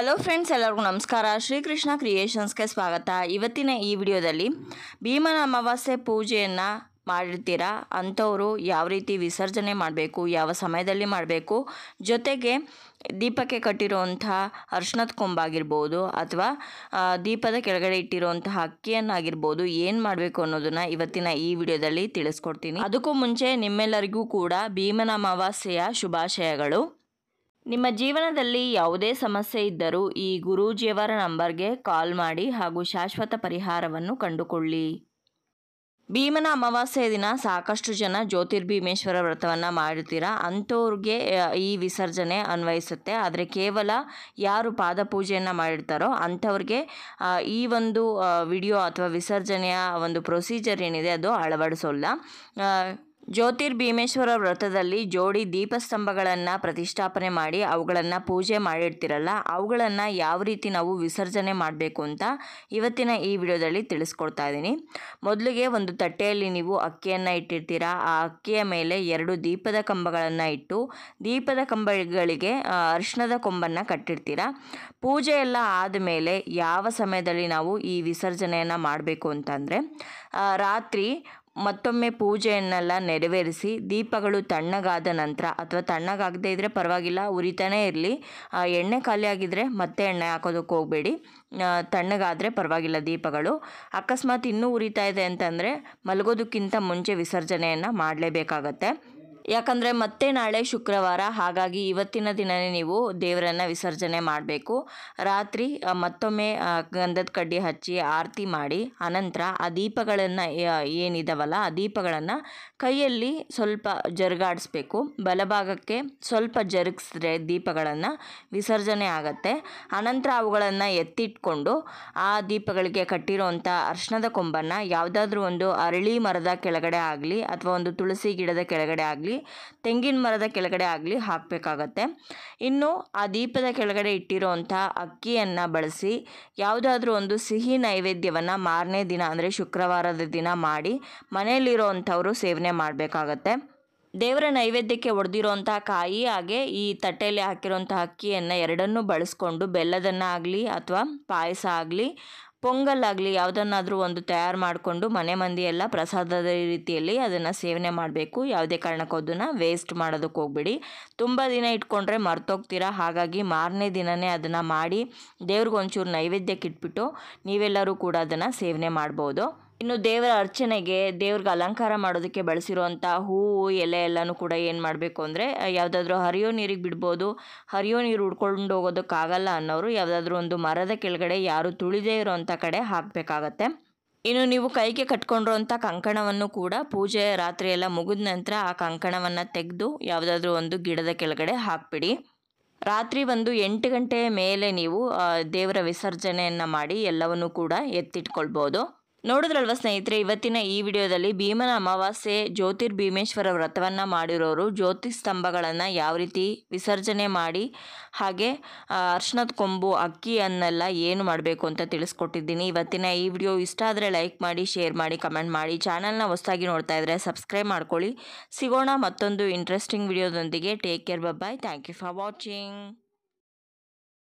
Hello friends, ಎಲ್ಲರಿಗೂ ನಮಸ್ಕಾರ. ಶ್ರೀ ಕೃಷ್ಣ ಕ್ರಿಯೇಷನ್ಸ್ಗೆ ಸ್ವಾಗತ. ಇವತ್ತಿನ ಈ ವಿಡಿಯೋದಲ್ಲಿ ಭೀಮನ ಅಮಾವಾಸ್ಯೆ ಪೂಜೆಯನ್ನು ಮಾಡಿರ್ತೀರಾ ಅಂಥವರು ಯಾವ ರೀತಿ ವಿಸರ್ಜನೆ ಮಾಡಬೇಕು, ಯಾವ ಸಮಯದಲ್ಲಿ ಮಾಡಬೇಕು, ಜೊತೆಗೆ ದೀಪಕ್ಕೆ ಕಟ್ಟಿರುವಂಥ ಅರ್ಶಿಣದ ಕೊಂಬಾಗಿರ್ಬೋದು ಅಥವಾ ದೀಪದ ಕೆಳಗಡೆ ಇಟ್ಟಿರುವಂತಹ ಅಕ್ಕಿಯನ್ನಾಗಿರ್ಬೋದು ಏನು ಮಾಡಬೇಕು ಅನ್ನೋದನ್ನು ಇವತ್ತಿನ ಈ ವಿಡಿಯೋದಲ್ಲಿ ತಿಳಿಸ್ಕೊಡ್ತೀನಿ. ಅದಕ್ಕೂ ಮುಂಚೆ ನಿಮ್ಮೆಲ್ಲರಿಗೂ ಕೂಡ ಭೀಮನ ಅಮಾವಾಸ್ಯೆಯ ಶುಭಾಶಯಗಳು. ನಿಮ್ಮ ಜೀವನದಲ್ಲಿ ಯಾವುದೇ ಸಮಸ್ಯೆ ಇದ್ದರೂ ಈ ಗುರೂಜಿಯವರ ನಂಬರ್ಗೆ ಕಾಲ್ ಮಾಡಿ ಹಾಗೂ ಶಾಶ್ವತ ಪರಿಹಾರವನ್ನು ಕಂಡುಕೊಳ್ಳಿ. ಭೀಮನ ಅಮಾವಾಸ್ಯೆಯ ದಿನ ಸಾಕಷ್ಟು ಜನ ಜ್ಯೋತಿರ್ಭೀಮೇಶ್ವರ ವ್ರತವನ್ನು ಮಾಡಿರ್ತೀರ. ಅಂಥವ್ರಿಗೆ ಈ ವಿಸರ್ಜನೆ ಅನ್ವಯಿಸುತ್ತೆ. ಆದರೆ ಕೇವಲ ಯಾರು ಪಾದಪೂಜೆಯನ್ನು ಮಾಡಿರ್ತಾರೋ ಅಂಥವ್ರಿಗೆ ಈ ಒಂದು ವಿಡಿಯೋ ಅಥವಾ ವಿಸರ್ಜನೆಯ ಒಂದು ಪ್ರೊಸೀಜರ್ ಏನಿದೆ ಅದು ಅಳವಡಿಸೋಲ್ಲ. ಜ್ಯೋತಿರ್ಭೀಮೇಶ್ವರ ವ್ರತದಲ್ಲಿ ಜೋಡಿ ದೀಪಸ್ತಂಭಗಳನ್ನು ಪ್ರತಿಷ್ಠಾಪನೆ ಮಾಡಿ ಅವುಗಳನ್ನು ಪೂಜೆ ಮಾಡಿರ್ತೀರಲ್ಲ, ಅವುಗಳನ್ನು ಯಾವ ರೀತಿ ನಾವು ವಿಸರ್ಜನೆ ಮಾಡಬೇಕು ಅಂತ ಇವತ್ತಿನ ಈ ವಿಡಿಯೋದಲ್ಲಿ ತಿಳಿಸ್ಕೊಡ್ತಾ ಇದ್ದೀನಿ. ಮೊದಲಿಗೆ ಒಂದು ತಟ್ಟೆಯಲ್ಲಿ ನೀವು ಅಕ್ಕಿಯನ್ನು ಇಟ್ಟಿರ್ತೀರ. ಆ ಅಕ್ಕಿಯ ಮೇಲೆ 2 ದೀಪದ ಕಂಬಗಳನ್ನು ಇಟ್ಟು ದೀಪದ ಕಂಬಗಳಿಗೆ ಅರಿಶಿಣದ ಕೊಂಬನ್ನು ಕಟ್ಟಿರ್ತೀರ. ಪೂಜೆ ಎಲ್ಲ ಆದಮೇಲೆ ಯಾವ ಸಮಯದಲ್ಲಿ ನಾವು ಈ ವಿಸರ್ಜನೆಯನ್ನು ಮಾಡಬೇಕು ಅಂತಂದರೆ, ರಾತ್ರಿ ಮತ್ತೊಮ್ಮೆ ಪೂಜೆಯನ್ನೆಲ್ಲ ನೆರವೇರಿಸಿ ದೀಪಗಳು ತಣ್ಣಗಾದ ನಂತರ, ಅಥವಾ ತಣ್ಣಗಾಗದೇ ಇದ್ದರೆ ಪರವಾಗಿಲ್ಲ, ಉರಿತಾನೇ ಇರಲಿ. ಎಣ್ಣೆ ಖಾಲಿ ಆಗಿದ್ದರೆ ಮತ್ತೆ ಎಣ್ಣೆ ಹಾಕೋದಕ್ಕೆ ಹೋಗಬೇಡಿ. ತಣ್ಣಗಾದರೆ ಪರವಾಗಿಲ್ಲ ದೀಪಗಳು. ಅಕಸ್ಮಾತ್ ಇನ್ನೂ ಉರಿತಾ ಇದೆ ಅಂತಂದರೆ ಮಲಗೋದಕ್ಕಿಂತ ಮುಂಚೆ ವಿಸರ್ಜನೆಯನ್ನು ಮಾಡಲೇಬೇಕಾಗತ್ತೆ. ಯಾಕಂದರೆ ಮತ್ತೆ ನಾಳೆ ಶುಕ್ರವಾರ, ಹಾಗಾಗಿ ಇವತ್ತಿನ ದಿನವೇ ನೀವು ದೇವರನ್ನು ವಿಸರ್ಜನೆ ಮಾಡಬೇಕು. ರಾತ್ರಿ ಮತ್ತೊಮ್ಮೆ ಗಂಧದ ಕಡ್ಡಿ ಹಚ್ಚಿ ಆರತಿ ಮಾಡಿ ಅನಂತರ ಆ ದೀಪಗಳನ್ನು ಏನಿದಾವಲ್ಲ ಆ ದೀಪಗಳನ್ನು ಕೈಯಲ್ಲಿ ಸ್ವಲ್ಪ ಜರುಗಾಡಿಸ್ಬೇಕು. ಬಲಭಾಗಕ್ಕೆ ಸ್ವಲ್ಪ ಜರುಗಿಸಿದ್ರೆ ದೀಪಗಳನ್ನು ವಿಸರ್ಜನೆ ಆಗತ್ತೆ. ಅನಂತರ ಅವುಗಳನ್ನು ಎತ್ತಿಟ್ಕೊಂಡು ಆ ದೀಪಗಳಿಗೆ ಕಟ್ಟಿರೋವಂಥ ಅರ್ಶಿಣದ ಕೊಂಬನ್ನು ಯಾವುದಾದ್ರೂ ಒಂದು ಅರಳಿ ಮರದ ಕೆಳಗಡೆ ಆಗಲಿ ಅಥವಾ ಒಂದು ತುಳಸಿ ಗಿಡದ ಕೆಳಗಡೆ ಆಗಲಿ, ತೆಂಗಿನ ಮರದ ಕೆಳಗಡೆ ಆಗಲಿ ಹಾಕಬೇಕಾಗತ್ತೆ. ಇನ್ನು ಆ ದೀಪದ ಕೆಳಗಡೆ ಇಟ್ಟಿರೋವಂಥ ಅಕ್ಕಿಯನ್ನು ಬಳಸಿ ಯಾವುದಾದ್ರೂ ಒಂದು ಸಿಹಿ ನೈವೇದ್ಯವನ್ನು ಮಾರನೇ ದಿನ ಅಂದರೆ ಶುಕ್ರವಾರದ ದಿನ ಮಾಡಿ ಮನೆಯಲ್ಲಿರೋವಂಥವರು ಸೇವನೆ ಮಾಡಬೇಕಾಗತ್ತೆ. ದೇವರ ನೈವೇದ್ಯಕ್ಕೆ ಒಡೆದಿರೋಂಥ ಕಾಯಿ ಹಾಗೆ ಈ ತಟ್ಟೆಯಲ್ಲಿ ಹಾಕಿರೋಂಥ ಅಕ್ಕಿಯನ್ನು ಎರಡನ್ನೂ ಬಳಸ್ಕೊಂಡು ಬೆಲ್ಲದನ್ನಾಗಲಿ ಅಥವಾ ಪಾಯಸ ಆಗಲಿ ಪೊಂಗಲ್ ಆಗಲಿ ಯಾವುದನ್ನಾದರೂ ಒಂದು ತಯಾರು ಮಾಡಿಕೊಂಡು ಮನೆ ಮಂದಿ ಎಲ್ಲ ಪ್ರಸಾದದ ರೀತಿಯಲ್ಲಿ ಅದನ್ನು ಸೇವನೆ ಮಾಡಬೇಕು. ಯಾವುದೇ ಕಾರಣಕ್ಕೂ ಅದನ್ನು ವೇಸ್ಟ್ ಮಾಡೋದಕ್ಕೆ ಹೋಗ್ಬೇಡಿ. ತುಂಬ ದಿನ ಇಟ್ಕೊಂಡ್ರೆ ಮರ್ತೋಗ್ತೀರಾ. ಹಾಗಾಗಿ ಮಾರನೇ ದಿನವೇ ಅದನ್ನು ಮಾಡಿ ದೇವ್ರಿಗೆ ಒಂಚೂರು ನೈವೇದ್ಯಕ್ಕೆ ಇಟ್ಬಿಟ್ಟು ನೀವೆಲ್ಲರೂ ಕೂಡ ಅದನ್ನು ಸೇವನೆ ಮಾಡ್ಬೋದು. ಇನ್ನು ದೇವರ ಅರ್ಚನೆಗೆ, ದೇವ್ರಿಗೆ ಅಲಂಕಾರ ಮಾಡೋದಕ್ಕೆ ಬಳಸಿರುವಂಥ ಹೂವು ಎಲೆ ಎಲ್ಲನೂ ಕೂಡ ಏನು ಮಾಡಬೇಕು ಅಂದರೆ, ಯಾವುದಾದ್ರೂ ಹರಿಯೋ ನೀರಿಗೆ ಬಿಡ್ಬೋದು. ಹರಿಯೋ ನೀರು ಉಡ್ಕೊಂಡು ಹೋಗೋದಕ್ಕಾಗಲ್ಲ ಅನ್ನೋರು ಯಾವುದಾದ್ರೂ ಒಂದು ಮರದ ಕೆಳಗಡೆ ಯಾರು ತುಳಿದೇ ಇರೋವಂಥ ಕಡೆ ಹಾಕಬೇಕಾಗತ್ತೆ. ಇನ್ನು ನೀವು ಕೈಗೆ ಕಟ್ಕೊಂಡಿರೋಂಥ ಕಂಕಣವನ್ನು ಕೂಡ ಪೂಜೆ ರಾತ್ರಿ ಎಲ್ಲ ಮುಗಿದ ನಂತರ ಆ ಕಂಕಣವನ್ನು ತೆಗೆದು ಯಾವುದಾದ್ರೂ ಒಂದು ಗಿಡದ ಕೆಳಗಡೆ ಹಾಕಿಬಿಡಿ. ರಾತ್ರಿ ಒಂದು 8 ಗಂಟೆಯ ಮೇಲೆ ನೀವು ದೇವರ ವಿಸರ್ಜನೆಯನ್ನು ಮಾಡಿ ಎಲ್ಲವನ್ನೂ ಕೂಡ ಎತ್ತಿಟ್ಕೊಳ್ಬೋದು. ನೋಡಿದ್ರಲ್ವ ಸ್ನೇಹಿತರೆ, ಇವತ್ತಿನ ಈ ವಿಡಿಯೋದಲ್ಲಿ ಭೀಮನ ಅಮಾವಾಸ್ಯೆ ಜ್ಯೋತಿರ್ಭೀಮೇಶ್ವರ ವ್ರತವನ್ನು ಮಾಡಿರೋರು ಜ್ಯೋತಿ ಸ್ತಂಭಗಳನ್ನು ಯಾವ ರೀತಿ ವಿಸರ್ಜನೆ ಮಾಡಿ ಹಾಗೆ ಅರ್ಶಿಣದ ಕೊಂಬು ಅಕ್ಕಿಯನ್ನೆಲ್ಲ ಏನು ಮಾಡಬೇಕು ಅಂತ ತಿಳಿಸ್ಕೊಟ್ಟಿದ್ದೀನಿ. ಇವತ್ತಿನ ಈ ವಿಡಿಯೋ ಇಷ್ಟ ಆದರೆ ಲೈಕ್ ಮಾಡಿ, ಶೇರ್ ಮಾಡಿ, ಕಮೆಂಟ್ ಮಾಡಿ. ಚಾನಲ್ನ ಹೊಸದಾಗಿ ನೋಡ್ತಾ ಇದ್ದರೆ ಸಬ್ಸ್ಕ್ರೈಬ್ ಮಾಡ್ಕೊಳ್ಳಿ. ಸಿಗೋಣ ಮತ್ತೊಂದು ಇಂಟ್ರೆಸ್ಟಿಂಗ್ ವಿಡಿಯೋದೊಂದಿಗೆ. Take care, bye. Thank you for watching.